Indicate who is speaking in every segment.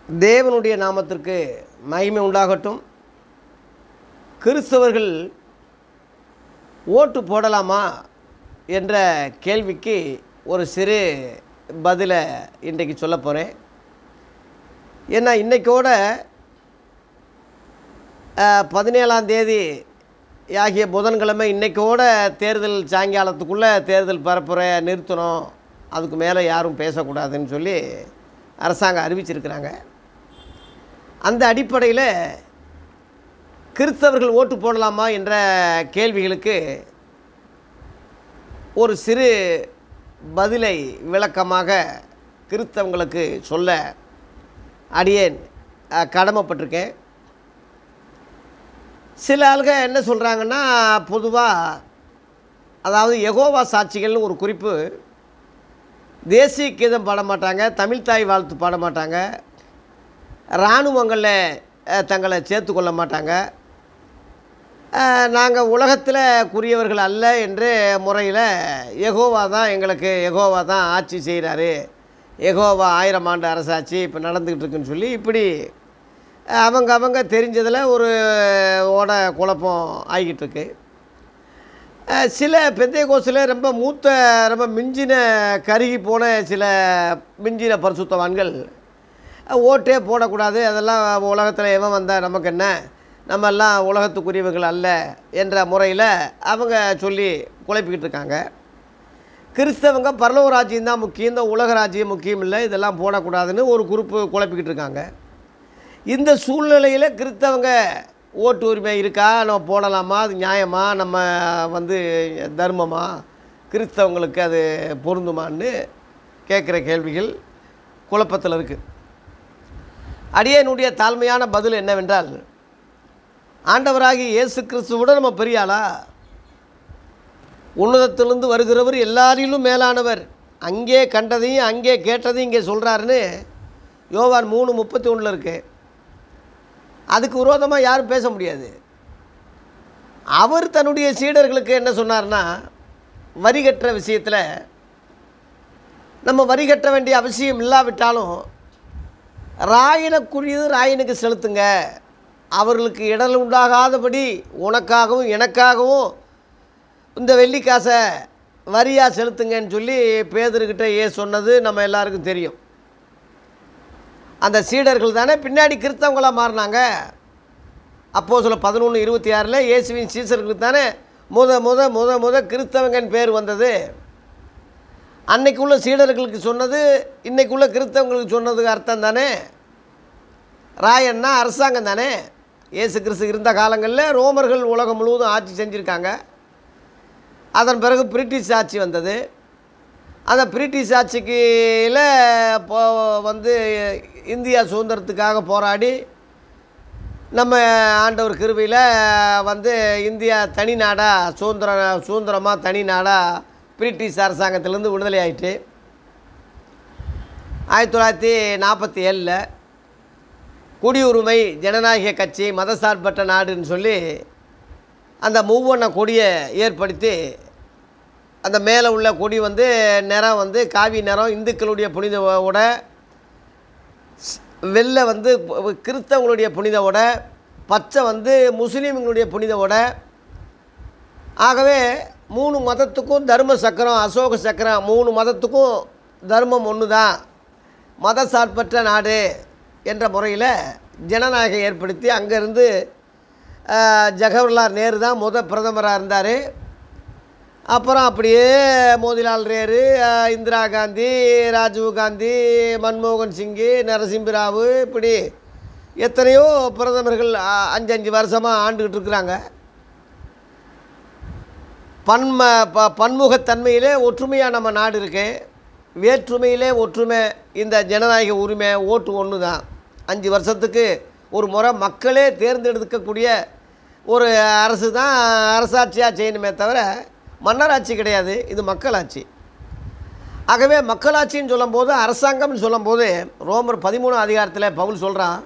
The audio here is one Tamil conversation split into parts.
Speaker 1: தேவனுடைய நாமத்திற்கு மகிமை உண்டாகட்டும். கிறிஸ்தவர்கள் ஓட்டு போடலாமா என்ற கேள்விக்கு ஒரு சிறு பதிலை இன்றைக்கு சொல்ல போகிறேன். ஏன்னா இன்றைக்கோட 17ஆம் தேதி ஆகிய புதன்கிழமை இன்றைக்கோட தேர்தல் சாயங்காலத்துக்குள்ளே தேர்தல் பரப்புரை நிறுத்தணும், அதுக்கு மேலே யாரும் பேசக்கூடாதுன்னு சொல்லி அரசாங்கம் அறிவிச்சிருக்கிறாங்க. அந்த அடிப்படையில் கிறிஸ்தவர்கள் ஓட்டு போடலாமா என்ற கேள்விகளுக்கு ஒரு சிறு பதிலை விளக்கமாக கிறிஸ்தவங்களுக்கு சொல்ல அடியேன் கடமைப்பட்டிருக்கேன். சில ஆளுங்க என்ன சொல்கிறாங்கன்னா, பொதுவாக அதாவது யெகோவா சாட்சிகள்னு ஒரு குறிப்பு, தேசிய கீதம் பாட மாட்டாங்க, தமிழ்தாய் வாழ்த்து பாட மாட்டாங்க, இராணுவங்களில் தங்களை சேர்த்து கொள்ள மாட்டாங்க, நாங்கள் உலகத்தில் குறியவர்கள் அல்ல என்ற முறையில் யெகோவா தான் எங்களுக்கு, யெகோவா தான் ஆட்சி செய்கிறாரு, யெகோவா 1000 ஆண்டு அரசாட்சி இப்போ நடந்துக்கிட்டு இருக்குன்னு சொல்லி இப்படி அவங்க தெரிஞ்சதில் ஒரு குழப்பம் ஆகிக்கிட்டு இருக்கு. சில பெந்தேகோஸ்தில் ரொம்ப மூத்த, ரொம்ப மிஞ்சின கருகி போன சில மிஞ்சின பரிசுத்தவான்கள் ஓட்டே போடக்கூடாது, அதெல்லாம் உலகத்தில் எவன் வந்தால் நமக்கு என்ன, நம்மெல்லாம் உலகத்துக்குரியவர்கள் அல்ல என்ற முறையில் அவங்க சொல்லி குழப்பிக்கிட்டு இருக்காங்க. கிறிஸ்தவங்க பரலோக ராஜ்யம் தான் முக்கியம், இந்த உலக ராஜ்யம் முக்கியம் இல்லை, இதெல்லாம் போடக்கூடாதுன்னு ஒரு குரூப்பு குழப்பிக்கிட்டு இருக்காங்க. இந்த சூழ்நிலையில் கிறிஸ்தவங்க ஓட்டு உரிமை இருக்கா, நம்ம போடலாமா, அது நியாயமா, நம்ம தர்மமா, கிறிஸ்தவங்களுக்கு அது பொருந்துமான்னு கேட்குற கேள்விகள் குழப்பத்தில் இருக்குது. அடியேனுடைய தாழ்மையான பதில் என்னவென்றால், ஆண்டவராகி இயேசு கிறிஸ்துவோட நம்ம பெரிய ஆளா? உன்னதத்திலிருந்து வருகிறவர் எல்லாரிலும் மேலானவர், அங்கே கண்டதையும் அங்கே கேட்டதையும் இங்கே சொல்கிறாருன்னு யோவான் 3:31 இருக்குது. அதுக்கு விரோதமாக யாரும் பேச முடியாது. அவர் தன்னுடைய சீடர்களுக்கு என்ன சொன்னார்னா, வரி கட்டுற விஷயத்தில் நம்ம வரி கட்ட வேண்டிய அவசியம் இல்லாவிட்டாலும் ராயனுக்குரியது ராயனுக்கு செலுத்துங்க, அவர்களுக்கு இடல் உண்டாகாதபடி உனக்காகவும் எனக்காகவும் இந்த வெள்ளிக்காசை வரியாக செலுத்துங்கன்னு சொல்லி பேதுருக்கிட்ட சொன்னது நம்ம எல்லாருக்கும் தெரியும். அந்த சீடர்கள் தானே பின்னாடி கிறிஸ்தவங்களாக மாறினாங்க. அப்போஸ்தலர் 11:26 இயேசுவின் சீசர்களுக்கு தானே முத கிறிஸ்தவங்கன்னு பேர் வந்தது. அன்னைக்குள்ள சீடர்களுக்கு சொன்னது இன்றைக்குள்ள கிறிஸ்தவங்களுக்கு சொன்னதுக்கு அர்த்தம் தானே. ராயன்னா அரசாங்கம் தானே. இயேசு கிறிஸ்து இருந்த காலங்களில் ரோமர்கள் உலகம் முழுவதும் ஆட்சி செஞ்சுருக்காங்க. அதன் பிறகு பிரிட்டிஷ் ஆட்சி வந்தது. அந்த பிரிட்டிஷ் ஆட்சிக்கில் இந்தியா சுதந்திரத்துக்காக போராடி நம்ம ஆண்டவர் கிருபையில் இந்தியா தனி நாடாக சுதந்திரமாக தனி நாடாக பிரிட்டிஷ் அரசாங்கத்திலேருந்து விடுதலை ஆகிட்டு 1947 குடியுரிமை ஜனநாயக கட்சி மதசார்பற்ற நாடுன்னு சொல்லி அந்த மூவண்ண கொடியை ஏற்படுத்தி, அந்த மேலே உள்ள கொடி நிறம் காவி நிறம் இந்துக்களுடைய புனித உடை, வெள்ளை கிறிஸ்தவங்களுடைய புனித உடை, பச்சை முஸ்லீம்களுடைய புனித உடை. ஆகவே 3 மதத்துக்கும் தர்ம சக்கரம், அசோக சக்கரம், 3 மதத்துக்கும் தர்மம் ஒன்று தான், மத சார்பற்ற நாடு என்ற முறையில் ஜனநாயகம் ஏற்படுத்தி அங்கேருந்து ஜவஹர்லால் நேரு தான் பிரதமராக இருந்தார். அப்புறம் அப்படியே மோதிலால் நேரு, இந்திரா காந்தி, ராஜீவ் காந்தி, மன்மோகன் சிங்கு, நரசிம்மராவ், இப்படி எத்தனையோ பிரதமர்கள் 5 வருஷமாக ஆண்டுகிட்டு இருக்கிறாங்க. பன்முகத்தன்மையிலே ஒற்றுமையாக நம்ம நாடு இருக்கு, வேற்றுமையிலே ஒற்றுமை. இந்த ஜனநாயக உரிமை ஓட்டு ஒன்று தான். 5 வருஷத்துக்கு ஒரு முறை மக்களே தேர்ந்தெடுக்கக்கூடிய ஒரு அரசு தான் அரசாட்சியாக செய்யணுமே தவிர மன்னராட்சி கிடையாது, இது மக்களாட்சி. ஆகவே மக்களாட்சின்னு சொல்லும்போது, அரசாங்கம்னு சொல்லும்போது ரோமர் 13 அதிகாரத்தில் பவுல் சொல்கிறான்,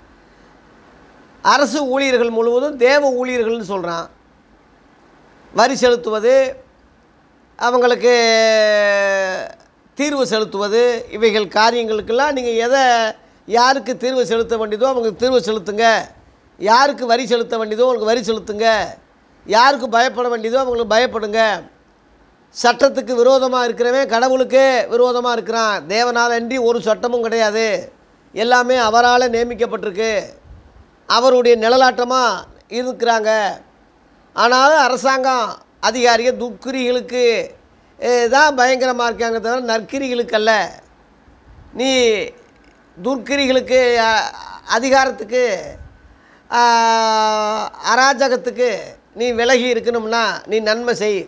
Speaker 1: அரசு ஊழியர்கள் முழுவதும் தேவ ஊழியர்கள்னு சொல்கிறான். வரி செலுத்துவது, அவங்களுக்கு தீர்வு செலுத்துவது, இவைகள் காரியங்களுக்கெல்லாம் நீங்கள் எதை யாருக்கு தீர்வு செலுத்த வேண்டியதோ அவங்களுக்கு தீர்வு செலுத்துங்க, யாருக்கு வரி செலுத்த வேண்டியதோ அவங்களுக்கு வரி செலுத்துங்க, யாருக்கு பயப்பட வேண்டியதோ அவங்களுக்கு பயப்படுங்க. சட்டத்துக்கு விரோதமாக இருக்கிறவன் கடவுளுக்கே விரோதமாக இருக்கிறான். தேவனால் அன்றி ஒரு சட்டமும் கிடையாது, எல்லாமே அவரால் நியமிக்கப்பட்டிருக்கு, அவருடைய நிழலாட்டமாக இருக்கிறாங்க. ஆனாலும் அரசாங்கம் அதிகாரிகள் துக்கிரிகளுக்கு தான் பயங்கரமாக இருக்காங்க தவிர நற்கிரிகளுக்கு அல்ல. நீ துர்க்கிரிகளுக்கு, அதிகாரத்துக்கு, அராஜகத்துக்கு நீ விலகி இருக்கணும்னா நீ நன்மை செய்.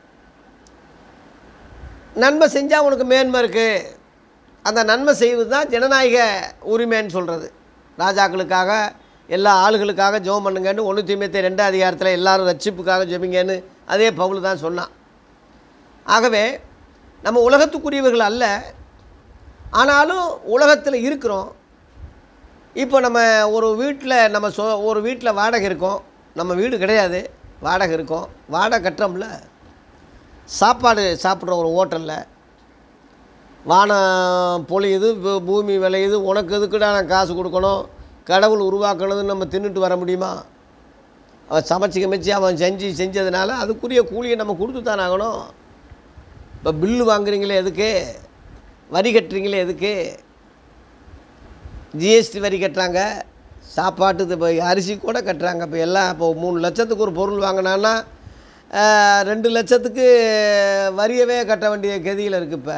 Speaker 1: நன்மை செஞ்சால் உனக்கு மேன்மை இருக்குது. அந்த நன்மை செய்வது தான் ஜனநாயக உரிமைன்னு சொல்கிறது. ராஜாக்களுக்காக எல்லா ஆளுகளுக்காக ஜெபம் பண்ணுங்கன்னு 1 தீமோத்தேயு 2 அதிகாரத்தில் எல்லாரும் ரட்சிப்புக்காக ஜெபிங்கன்னு அதே பவுல் தான் சொன்னான். ஆகவே நம்ம உலகத்துக்குரியவர்கள் அல்ல, ஆனாலும் உலகத்தில் இருக்கிறோம். இப்போ நம்ம ஒரு வீட்டில் வாடகை இருக்கோம். நம்ம வீடு கிடையாது, வாடகை இருக்கோம். வாடகை கட்டுறோம்ல, சாப்பாடு சாப்பிட்ற ஒரு ஹோட்டலில் வானம் பொழியுது, பூமி விளையுது, உனக்கு எதுக்குடா நான் காசு கொடுக்கணும், கடவுள் உருவாக்கணுதுன்னு நம்ம தின்னுட்டு வர முடியுமா? அவன் சமைச்சு அவன் செஞ்சதுனால அதுக்குரிய கூலியை நம்ம கொடுத்து தானே ஆகணும். இப்போ பில்லு வாங்குறீங்களே எதுக்கு, வரி கட்டுறீங்களே எதுக்கு? ஜிஎஸ்டி வரி கட்டுறாங்க, சாப்பாட்டு இப்போ அரிசி கூட கட்டுறாங்க. இப்போ எல்லாம் இப்போ 3 லட்சத்துக்கு ஒரு பொருள் வாங்கினான்னா 2 லட்சத்துக்கு வரியவே கட்ட வேண்டிய கதியில் இருக்குது. இப்போ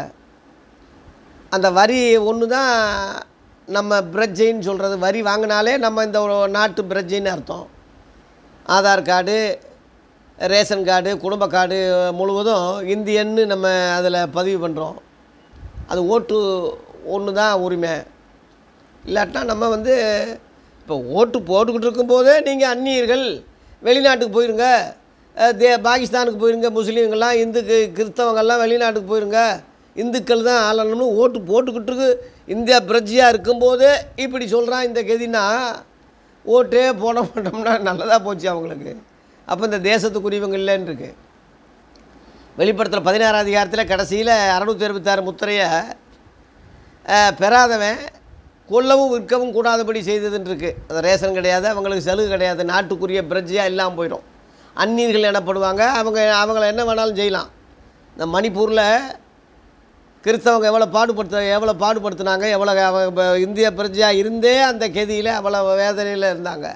Speaker 1: அந்த வரி ஒன்று தான் நம்ம பிரஜைன்னு சொல்கிறது. வரி வாங்கினாலே நம்ம இந்த நாட்டு பிரஜைன்னு அர்த்தம். ஆதார் கார்டு, ரேஷன் கார்டு, குடும்ப கார்டு முழுவதும் இந்தியன்னு நம்ம அதில் பதிவு பண்ணுறோம். அது ஓட்டு ஒன்று தான் உரிமை. இல்லாட்டினா நம்ம இப்போ ஓட்டு போட்டுக்கிட்டு இருக்கும்போதே நீங்கள் அந்நியர்கள் வெளிநாட்டுக்கு போயிருங்க, பாகிஸ்தானுக்கு போயிருங்க, முஸ்லீம்கள்லாம் கிறிஸ்தவங்கள்லாம் வெளிநாட்டுக்கு போயிருங்க, இந்துக்கள் தான் ஆளணும்னு ஓட்டு போட்டுக்கிட்டு இந்தியா பிரஜையாக இருக்கும்போதே இப்படி சொல்கிறான். இந்த கதினா ஓட்டே போட மாட்டோம்னா நல்லதாக போச்சு அவங்களுக்கு. அப்போ இந்த தேசத்துக்குரியவங்க இல்லைன்னு இருக்கு. வெளிப்படுத்தல் 16 அதிகாரத்தில் கடைசியில் 666 முத்திரையை பெறாதவன் கொல்லவும் விற்கவும் கூடாதபடி செய்ததுன்னு இருக்குது. அது ரேஷன் கிடையாது, அவங்களுக்கு சலுகை கிடையாது, நாட்டுக்குரிய பிரஜையாக இல்லாமல் போயிடும். அந்நியர்கள் எனப்படுவாங்க. அவங்கள என்ன வேணாலும் செய்யலாம். இந்த மணிப்பூரில் கிறிஸ்தவங்க எவ்வளோ பாடுபடுத்தினாங்க, இந்திய பிரஜையாக இருந்தே அந்த கதியில் அவ்வளோ வேதனையில் இருந்தாங்க.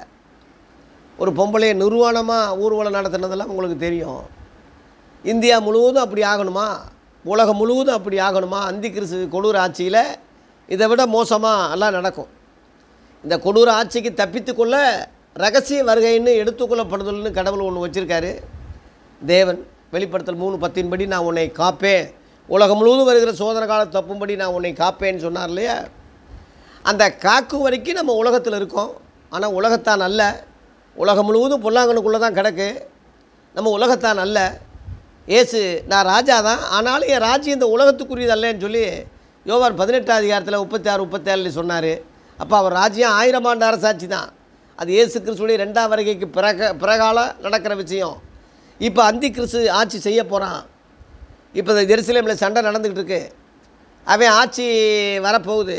Speaker 1: ஒரு பொம்பளையை நிர்வாணமாக ஊர்வலம் நடத்தினதெல்லாம் உங்களுக்கு தெரியும். இந்தியா முழுவதும் அப்படி ஆகணுமா? உலகம் முழுவதும் அப்படி ஆகணுமா? அந்தி கிறிஸ்து கொடூர ஆட்சியில் இதை விட மோசமாக எல்லாம் நடக்கும். இந்த கொடூர ஆட்சிக்கு தப்பித்து கொள்ள ரகசிய வருகைன்னு எடுத்துக்கொள்ளப்படுதல்னு கடவுள் ஒன்று வச்சுருக்காரு தேவன். வெளிப்படுத்தல் 3:10 படி நான் உன்னை காப்பேன், உலகம் முழுவதும் வருகிற சோதனை காலம் தப்பும்படி நான் உன்னை காப்பேன்னு சொன்னார் இல்லையா? அந்த காக்கும் வரைக்கும் நம்ம உலகத்தில் இருக்கோம். ஆனால் உலகத்தான் அல்ல. உலகம் முழுவதும் பொல்லாங்கனுக்குள்ளே தான் கிடக்கு. நம்ம உலகத்தான் அல்ல. ஏசு நான் ராஜா தான், ஆனாலும் என் ராஜ்யம் இந்த உலகத்துக்குரியது அல்லன்னு சொல்லி யோவான் 18 அதிகாரத்தில் 36-37 சொன்னார். அப்போ அவர் ராஜ்யம் 1000 ஆண்டு அரசாட்சி தான். அது இயேசு கிறிஸ்துடைய 2ஆம் வருகைக்கு பிறகால நடக்கிற விஷயம். இப்போ அந்தி கிறிஸ்து ஆட்சி செய்ய போகிறான். இப்போ இந்த ஜெருசலேமில் சண்டை நடந்துக்கிட்டு இருக்கு. அவன் ஆட்சி வரப்போகுது.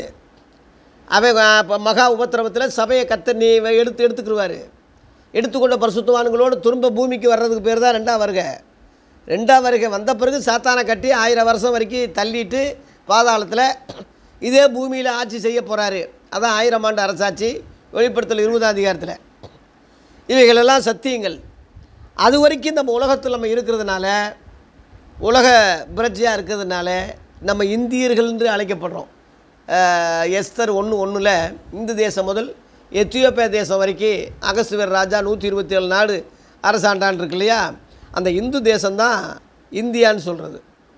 Speaker 1: அவன் மகா உபத்திரவத்தில் சபையை எடுத்துக்கிடுவார். எடுத்துக்கொண்ட பரிசுத்தவான்களோடு திரும்ப பூமிக்கு வர்றதுக்கு பேர் தான் 2ஆம் வருகை. 2ஆம் வருகை வந்த பிறகு சாத்தானை கட்டி 1000 வருஷம் வரைக்கும் தள்ளிட்டு பாதாளத்தில் இதே பூமியில் ஆட்சி செய்ய போகிறாரு. அதான் 1000 ஆண்டு அரசாட்சி. வெளிப்படுத்தல் 20ஆம் அதிகாரத்தில் இவைகளெல்லாம் சத்தியங்கள். அது வரைக்கும் நம்ம உலகத்தில் நம்ம இருக்கிறதுனால, உலக பிரஜையாக இருக்கிறதுனால நம்ம இந்தியர்கள் என்று அழைக்கப்படுறோம். எஸ்தர் 1:1 இந்து தேசம் முதல் எத்தியோப்பியா தேசம் வரைக்கும் அகஸ்துவர் ராஜா 127 நாடு அரசாண்டான் இருக்கு இல்லையா? அந்த இந்து தேசம்தான் இந்தியான்னு சொல்கிறது.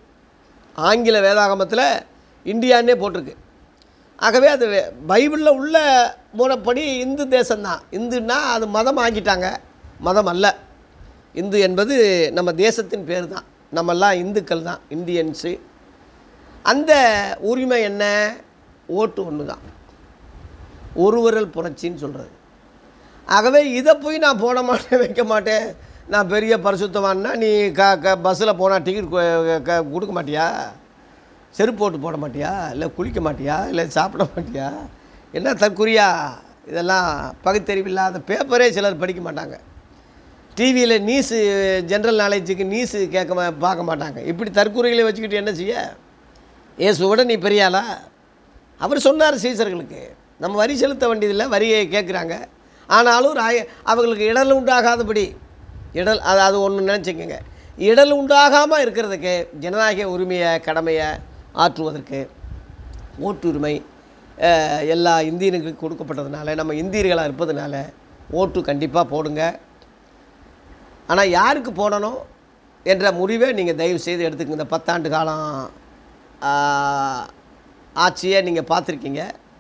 Speaker 1: ஆங்கில வேதாகமத்தில் இந்தியான்னே போட்டிருக்கு. ஆகவே அது பைபிளில் உள்ள மூலப்படி இந்து தேசம்தான். இந்துன்னா அது மதம் ஆக்கிட்டாங்க, மதம் அல்ல. இந்து என்பது நம்ம தேசத்தின் பேர் தான். நம்மெல்லாம் இந்துக்கள் தான், இந்தியன்ஸு. அந்த உரிமை என்ன? ஓட்டு ஒன்று தான், ஒரு விரல் புரட்சின்னு சொல்கிறது. ஆகவே இதை போய் நான் போட மாட்டேன், வைக்க மாட்டேன், நான் பெரிய பரிசுத்தவான்னா நீ பஸ்ஸில் போனால் டிக்கெட் கொடுக்க மாட்டியா? செருப்பு போட்டு போட மாட்டியா? இல்லை குளிக்க மாட்டியா? இல்லை சாப்பிட மாட்டியா? என்ன தற்குறியா இதெல்லாம் பகுத்தறிவில்லாத பேப்பரே சிலர் படிக்க மாட்டாங்க. டிவியில் நியூஸு ஜென்ரல் நாலேஜுக்கு நியூஸு பார்க்க மாட்டாங்க. இப்படி தற்குறிகளை வச்சுக்கிட்டு என்ன செய்ய? இயேசுவோட நீ பெரியாளா? அவர் சொன்னார் சீசர்களுக்கு, நம்ம வரி செலுத்த வேண்டியதில்லை, வரியை கேட்குறாங்க. ஆனாலும் அவங்களுக்கு இடல் உண்டாகாதபடி அது ஒன்று நினச்சிக்கோங்க. இடல் உண்டாகாமல் இருக்கிறதுக்கு ஜனநாயக உரிமையை கடமையை ஆற்றுவதற்கு ஓட்டுரிமை எல்லா இந்தியனுக்கு கொடுக்கப்பட்டதுனால, நம்ம இந்தியர்களாக இருப்பதுனால ஓட்டு கண்டிப்பாக போடுங்க. ஆனால் யாருக்கு போடணும் என்ற முடிவை நீங்கள் தயவு செய்து எடுத்துக்கங்க. இந்த 10 ஆண்டு காலம் ஆட்சியை நீங்கள் பார்த்துருக்கீங்க.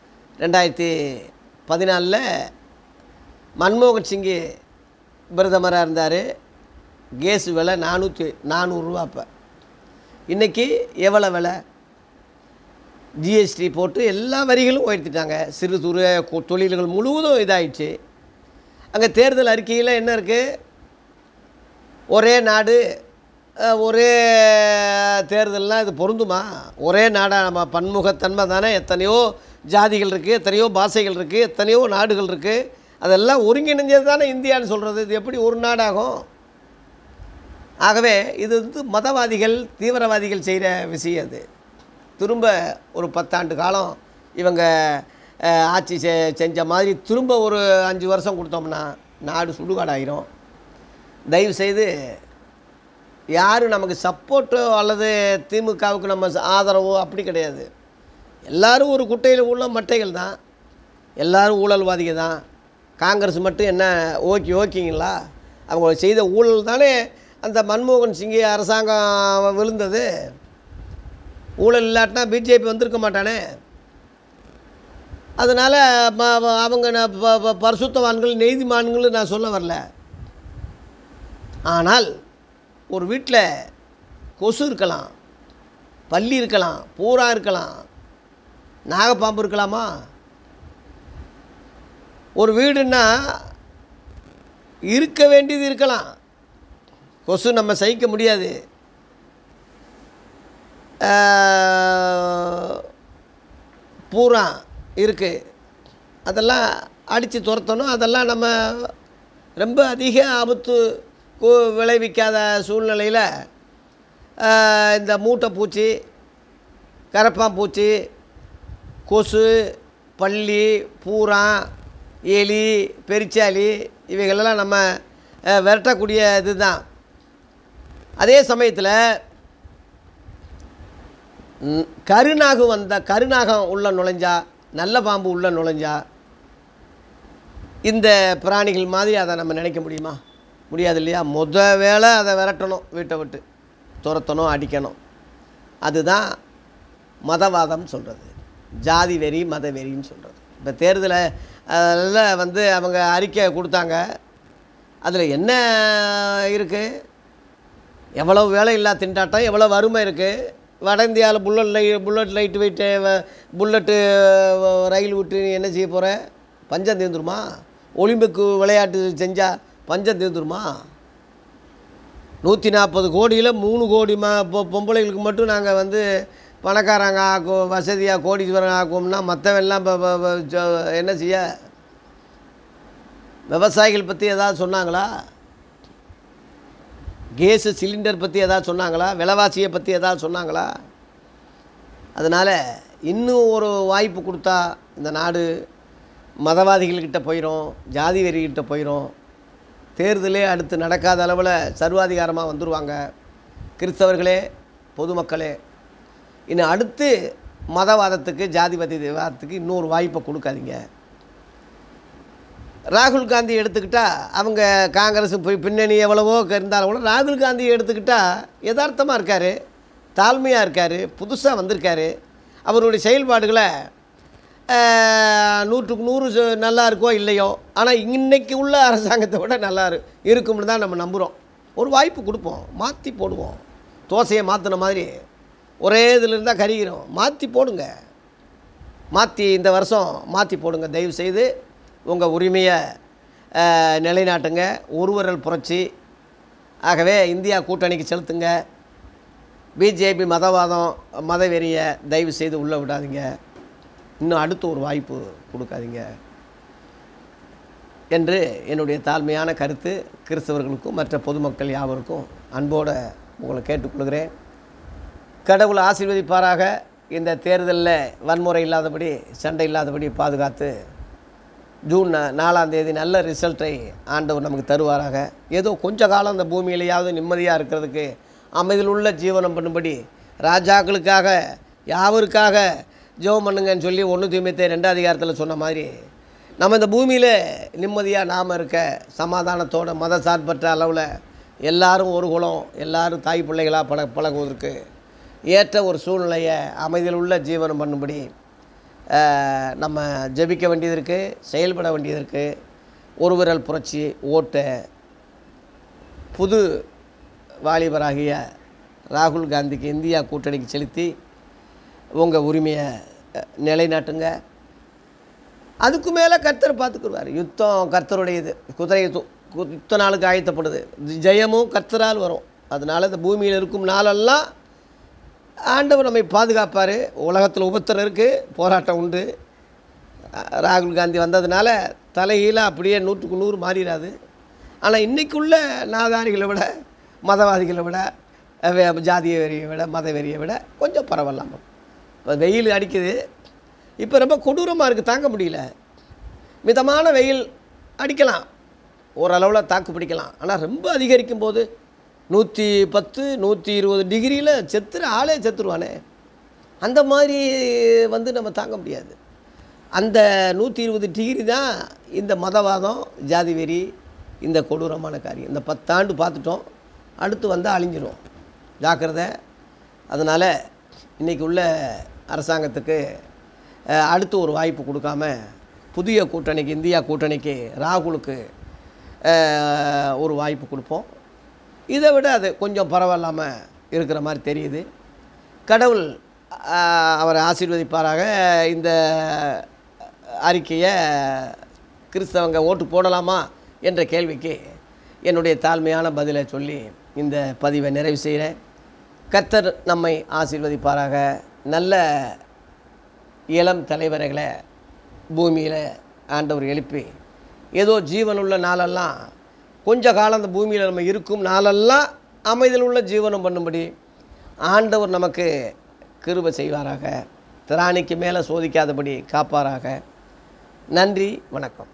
Speaker 1: 2014 மன்மோகன் சிங்கு பிரதமராக இருந்தார். கேஸு விலை 400 ரூபா. அப்போ இன்றைக்கி எவ்வளோ விலை? ஜிஎஸ்டி போட்டு எல்லா வரிகளும் உயர்த்திட்டாங்க. சிறு தொழில்கள் முழுவதும் இதாகிடுச்சு. அங்கே தேர்தல் அறிக்கையில் என்ன இருக்குது? ஒரே நாடு ஒரே தேர்தல்னால் இது பொருந்துமா? ஒரே நாடாக நம்ம பன்முகத்தன்மை தானே. எத்தனையோ ஜாதிகள் இருக்குது, எத்தனையோ பாஷைகள் இருக்குது, எத்தனையோ நாடுகள் இருக்குது. அதெல்லாம் ஒருங்கிணைஞ்சது தானே இந்தியான்னு சொல்கிறது. இது எப்படி ஒரு நாடாகும்? ஆகவே இது மதவாதிகள் தீவிரவாதிகள் செய்கிற விஷயம். அது திரும்ப ஒரு 10 ஆண்டு காலம் இவங்க ஆட்சி செஞ்ச மாதிரி திரும்ப ஒரு 5 வருஷம் கொடுத்தோம்னா நாடு சுடுகாடாயிரும். தயவுசெய்து யாரும் நமக்கு சப்போர்ட்டோ அல்லது திமுகவுக்கு நம்ம ஆதரவோ அப்படி கிடையாது. எல்லோரும் ஒரு குட்டையில் உள்ள மட்டைகள் தான், எல்லோரும் ஊழல்வாதிகள் தான். காங்கிரஸ் மட்டும் என்ன ஓகேங்களா? அவங்க செய்த ஊழல் தானே அந்த மன்மோகன் சிங் அரசாங்கம் விழுந்தது. ஊழல் இல்லாட்டினா பிஜேபி வந்திருக்க மாட்டானே. அதனால் அவங்க பரிசுத்தவான்கள் நீதிமான்கள் நான் சொல்ல வரல. ஆனால் ஒரு வீட்டில் கொசு இருக்கலாம், பல்லி இருக்கலாம், பூரா இருக்கலாம், நாகப்பாம்பு இருக்கலாமா? ஒரு வீடுன்னா இருக்க வேண்டியது இருக்கலாம். கொசு நம்ம சகிக்க முடியாது. பூரா இருக்குது, அதெல்லாம் அடித்து துரத்தணும். அதெல்லாம் நம்ம ரொம்ப அதிக ஆபத்து விளைவிக்காத சூழ்நிலையில் இந்த மூட்டைப்பூச்சி, கரப்பாம்பூச்சி, கொசு, பல்லி, பூரா, எலி, பெரிச்சாலி இவைகளெல்லாம் நம்ம விரட்டக்கூடிய இது தான். அதே சமயத்தில் கருநாகம் உள்ள நுழைஞ்சா, நல்ல பாம்பு உள்ள நுழைஞ்சா இந்த பிராணிகள் மாதிரி அதை நம்ம நினைக்க முடியுமா? முடியாது இல்லையா? வேளை அதை விரட்டணும், வீட்டை விட்டு துரத்தணும், அடிக்கணும். அதுதான் மதவாதம் சொல்கிறது, ஜாதி வெறி மத வெறின்னு சொல்கிறது. இப்போ தேர்தலில் அவங்க அறிக்கை கொடுத்தாங்க. அதில் என்ன இருக்குது? எவ்வளோ வேலை இல்லா திண்டாட்டம், எவ்வளோ வறுமை இருக்குது. வட இந்தியாவில் புல்லட் லைட் வெயிட்டு புல்லட்டு ரயில் விட்டு என்ன செய்ய போகிற? பஞ்சம் தீர்ந்துருமா? ஒலிம்பிக்கு விளையாட்டு செஞ்சால் பஞ்சம் தீர்ந்துருமா? 140 கோடியில் 3 கோடி பொம்பளைகளுக்கு மட்டும் நாங்கள் பணக்காரங்க ஆக்கும், வசதியாக கோடீஸ்வரன் ஆக்கும்னா மற்றவெல்லாம் என்ன செய்ய? விவசாயிகள் பற்றி ஏதாவது சொன்னாங்களா? கேஸு சிலிண்டர் பற்றி ஏதாவது சொன்னாங்களா? விலைவாசியை பற்றி ஏதாவது சொன்னாங்களா? அதனால் இன்னும் ஒரு வாய்ப்பு கொடுத்தா இந்த நாடு மதவாதிகள்கிட்ட போயிடும், ஜாதி வெறிகிட்ட போயிடும். தேர்தலே அடுத்து நடக்காத அளவில் சர்வாதிகாரமாக வந்துடுவாங்க. கிறிஸ்தவர்களே, பொதுமக்களே, இன்னும் அடுத்து மதவாதத்துக்கு ஜாதிவாதத்துக்கு இன்னொரு வாய்ப்பை கொடுக்காதீங்க. ராகுல் காந்தி எடுத்துக்கிட்டால் அவங்க காங்கிரஸ் பின்னணி எவ்வளவோ இருந்தாலும் கூட ராகுல் காந்தி எடுத்துக்கிட்டால் யதார்த்தமாக இருக்கார், தாழ்மையாக இருக்கார், புதுசாக வந்திருக்கார். அவருடைய செயல்பாடுகளை 100க்கு 100 நல்லா இருக்கோ இல்லையோ, ஆனால் இன்றைக்கி உள்ள அரசாங்கத்தை விட நல்லா இருக்கும்னு தான் நம்ம நம்புகிறோம். ஒரு வாய்ப்பு கொடுப்போம், மாற்றி போடுவோம். தோசையை மாற்றின மாதிரி ஒரே இதில் இருந்தால் கருகிறோம். மாற்றி போடுங்க, மாற்றி இந்த வருஷம் மாற்றி போடுங்க. தயவு செய்து உங்கள் உரிமையை நிலைநாட்டுங்க. ஒருவரல் புரட்சி. ஆகவே இந்தியா கூட்டணிக்கு செலுத்துங்க. பிஜேபி மதவாதம் மதவெறியை தயவு செய்து உள்ளே விடாதீங்க. இன்னும் அடுத்து ஒரு வாய்ப்பு கொடுக்காதீங்க என்று என்னுடைய தாழ்மையான கருத்து கிறிஸ்தவர்களுக்கும் மற்ற பொதுமக்கள் யாவருக்கும் அன்போடு உங்களை கேட்டுக்கொள்கிறேன். கடவுள் ஆசீர்வதிப்பாராக. இந்த தேர்தலில் வன்முறை இல்லாதபடி, சண்டை இல்லாதபடி பாதுகாத்து ஜூன் 4ஆம் தேதி நல்ல ரிசல்ட்டை ஆண்டவர் நமக்கு தருவாராக. ஏதோ கொஞ்ச காலம் அந்த பூமியிலேயாவது நிம்மதியாக இருக்கிறதுக்கு அமைதியில் உள்ள ஜீவனம் பண்ணும்படி ராஜாக்களுக்காக யாவருக்காக ஜெபம் பண்ணுங்கன்னு சொல்லி 1 தீமோத்தேயு 2ஆம் அதிகாரத்தில் சொன்ன மாதிரி நம்ம இந்த பூமியில் நிம்மதியாக நாம் இருக்க சமாதானத்தோடு மத சார்பற்ற அளவில் எல்லாரும் ஒரு குலம், எல்லாரும் தாய் பிள்ளைகளாக பழகுவதற்கு ஏற்ற ஒரு சூழ்நிலையை அமைதியில் உள்ள ஜீவனம் பண்ணும்படி நம்ம ஜெபிக்க வேண்டியது இருக்குது, செயல்பட வேண்டியது இருக்குது. ஒரு விரல் புரட்சி ஓட்ட புது வாலிபராகிய ராகுல் காந்திக்கு இந்தியா கூட்டணிக்கு செலுத்தி உங்கள் உரிமையை நிலைநாட்டுங்க. அதுக்கு மேலே கர்த்தர் பார்த்துக்குருவார். யுத்தம் கர்த்தருடையது. குதிரை யுத்த நாளுக்கு ஆயத்தப்படுது. ஜெயமும் கர்த்தரால் வரும். அதனால் இந்த பூமியில் இருக்கும் நாளெல்லாம் ஆண்டவர் நம்மை பாதுகாப்பார். உலகத்தில் உபத்திரம் இருக்குது, போராட்டம் உண்டு. ராகுல் காந்தி வந்ததுனால தலைகீழாக அப்படியே 100க்கு 100 மாறிடாது. ஆனால் இன்றைக்குள்ள நாதாரிகளை விட, மதவாதிகளை விட, ஜாதிய வெறியை விட, மத வெறியை விட கொஞ்சம் பரவாயில்லாமல். இப்போ வெயில் அடிக்குது. இப்போ ரொம்ப கொடூரமாக இருக்குது, தாங்க முடியல. மிதமான வெயில் அடிக்கலாம், ஓரளவில் தாக்கு பிடிக்கலாம். ஆனால் ரொம்ப அதிகரிக்கும் போது 110, 120 டிகிரியில் ஆளே செத்துருவானே. அந்த மாதிரி நம்ம தாங்க முடியாது. அந்த 120 டிகிரி தான் இந்த மதவாதம், ஜாதி வெறி, இந்த கொடூரமான காரியம். இந்த 10 ஆண்டு பார்த்துட்டோம். அடுத்து வந்தால் அழிஞ்சிடும். ஜாக்கிரதை. அதனால் இன்றைக்கி உள்ள அரசாங்கத்துக்கு அடுத்து ஒரு வாய்ப்பு கொடுக்காம புதிய கூட்டணிக்கு, இந்தியா கூட்டணிக்கு, ராகுலுக்கு ஒரு வாய்ப்பு கொடுப்போம். இதை விட அது கொஞ்சம் பரவாயில்லாமல் இருக்கிற மாதிரி தெரியுது. கடவுள் அவரை ஆசீர்வதிப்பாராக. இந்த அறிக்கையை கிறிஸ்தவங்க ஓட்டு போடலாமா என்ற கேள்விக்கு என்னுடைய தாழ்மையான பதிலை சொல்லி இந்த பதிவை நிறைவு செய்கிறேன். கர்த்தர் நம்மை ஆசீர்வதிப்பாராக. நல்ல இளம் தலைவர்களை பூமியில் ஆண்டவர் எழுப்பி ஏதோ ஜீவனுள்ள நாளெல்லாம் கொஞ்ச காலம் அந்த பூமியில் நம்ம இருக்கும் நாளெல்லாம் அமைதியில் உள்ள ஜீவனம் பண்ணும்படி ஆண்டவர் நமக்கு கிருபை செய்வாராக. திராணிக்கு மேலே சோதிக்காதபடி காப்பாராக. நன்றி, வணக்கம்.